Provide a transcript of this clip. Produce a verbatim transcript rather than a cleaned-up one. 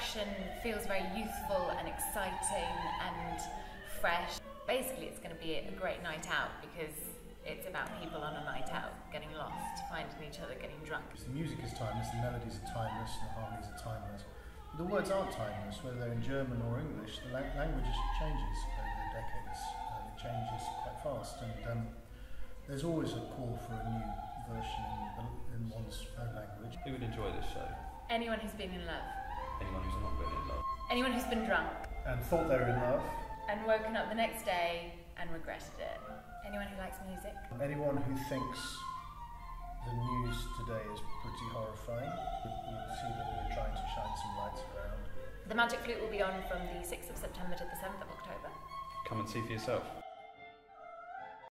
production feels very youthful and exciting and fresh. Basically, it's going to be a great night out because it's about people on a night out, getting lost, finding each other, getting drunk. The music is timeless, the melodies are timeless, and the harmonies are timeless. The words aren't timeless, whether they're in German or English. The la language changes over the decades, and it changes quite fast. And um, there's always a call for a new version in, in one's own language. Who would enjoy this show? Anyone who's been in love. Anyone who's not been in love. Anyone who's been drunk. And thought they were in love. And woken up the next day and regretted it. Anyone who likes music. Anyone who thinks the news today is pretty horrifying will see that we're trying to shine some lights around. The Magic Flute will be on from the sixth of September to the seventh of October. Come and see for yourself.